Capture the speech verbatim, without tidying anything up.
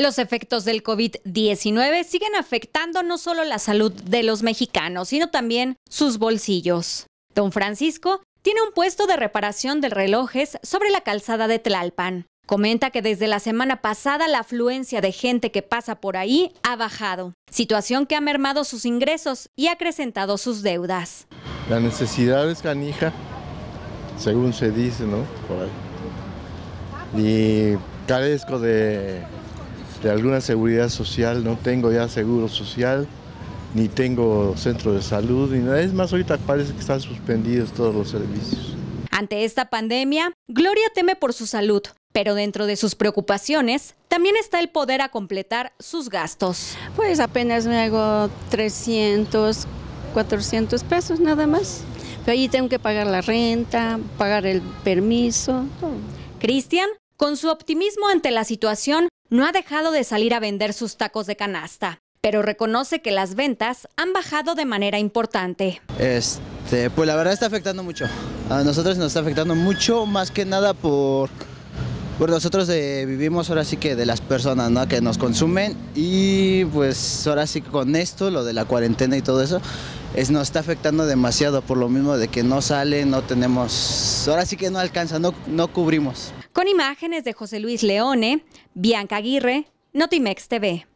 Los efectos del COVID diecinueve siguen afectando no solo la salud de los mexicanos, sino también sus bolsillos. Don Francisco tiene un puesto de reparación de relojes sobre la calzada de Tlalpan. Comenta que desde la semana pasada la afluencia de gente que pasa por ahí ha bajado, situación que ha mermado sus ingresos y ha acrecentado sus deudas. La necesidad es canija, según se dice, ¿no? Por ahí. Y carezco de... de alguna seguridad social, no tengo ya seguro social, ni tengo centro de salud, ni nada. Es más, ahorita parece que están suspendidos todos los servicios. Ante esta pandemia, Gloria teme por su salud, pero dentro de sus preocupaciones también está el poder a completar sus gastos. Pues apenas me hago trescientos, cuatrocientos pesos nada más. Pero allí tengo que pagar la renta, pagar el permiso. Todo. Cristian, con su optimismo ante la situación, no ha dejado de salir a vender sus tacos de canasta, pero reconoce que las ventas han bajado de manera importante. Este, pues la verdad está afectando mucho. A nosotros nos está afectando mucho, más que nada por, por nosotros eh, vivimos ahora sí que de las personas, ¿no?, que nos consumen, y pues ahora sí que con esto, lo de la cuarentena y todo eso, es, nos está afectando demasiado por lo mismo de que no sale, no tenemos, ahora sí que no alcanza, no, no cubrimos. Con imágenes de José Luis Leone, Bianca Aguirre, Notimex T V.